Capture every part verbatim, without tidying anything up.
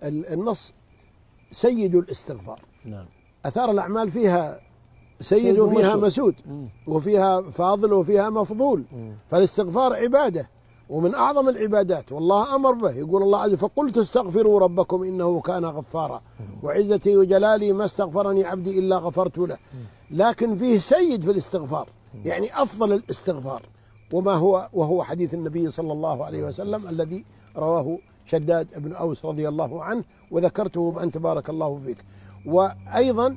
النص سيد الاستغفار. نعم. أثار الأعمال فيها سيد, سيد وفيها ومسود. مسود وفيها فاضل وفيها مفضول. مم. فالاستغفار عبادة ومن أعظم العبادات، والله أمر به. يقول الله عز وجل: فقلت استغفروا ربكم إنه كان غفارا وعزتي وجلالي ما استغفرني عبدي إلا غفرت له. لكن فيه سيد في الاستغفار، يعني أفضل الاستغفار، وما هو وهو حديث النبي صلى الله عليه وسلم الذي رواه شداد بن أوس رضي الله عنه، وذكرته أنت بارك الله فيك. وأيضا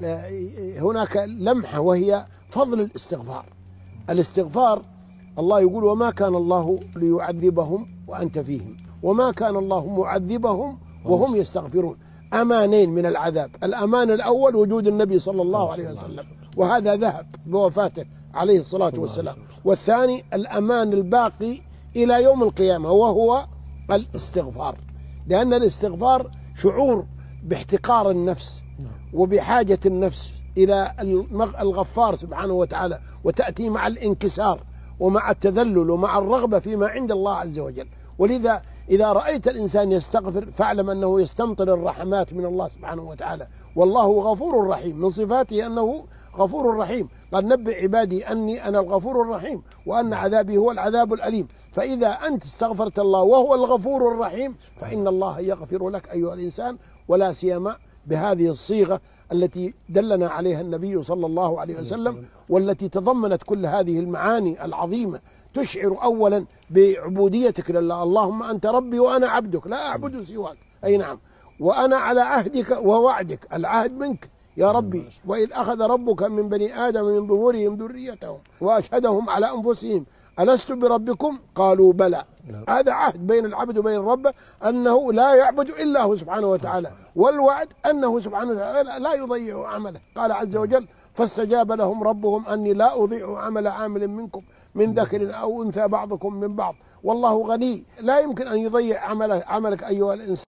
هناك لمحة وهي فضل الاستغفار. الاستغفار الله يقول: وما كان الله ليعذبهم وأنت فيهم وما كان الله معذبهم وهم يستغفرون. أمانين من العذاب. الأمان الأول وجود النبي صلى الله عليه وسلم، وهذا ذهب بوفاته عليه الصلاة والسلام. والثاني الأمان الباقي إلى يوم القيامة وهو الاستغفار، لأن الاستغفار شعور باحتقار النفس وبحاجة النفس إلى الغفار سبحانه وتعالى، وتأتي مع الانكسار ومع التذلل ومع الرغبة فيما عند الله عز وجل. ولذا إذا رأيت الإنسان يستغفر فاعلم أنه يستمطر الرحمات من الله سبحانه وتعالى، والله غفور رحيم. من صفاته أنه غفور رحيم. قال: نبئ عبادي أني أنا الغفور الرحيم وأن عذابي هو العذاب الأليم. فإذا أنت استغفرت الله وهو الغفور الرحيم فإن الله يغفر لك أيها الإنسان، ولا سيما بهذه الصيغة التي دلنا عليها النبي صلى الله عليه وسلم، والتي تضمنت كل هذه المعاني العظيمة. تشعر أولا بعبوديتك لله: اللهم أنت ربي وأنا عبدك لا أعبد سواك. أي نعم. وأنا على عهدك ووعدك، العهد منك يا ربي. وإذ أخذ ربك من بني آدم من ظهورهم ذريتهم وأشهدهم على أنفسهم ألست بربكم قالوا بلى. هذا عهد بين العبد وبين الرب أنه لا يعبد إلا هو سبحانه وتعالى، والوعد أنه سبحانه وتعالى لا يضيع عمله. قال عز وجل: فاستجاب لهم ربهم أني لا أضيع عمل عامل منكم من ذكر أو أنثى بعضكم من بعض والله غني لا يمكن أن يضيع عمله عملك أيها الإنسان.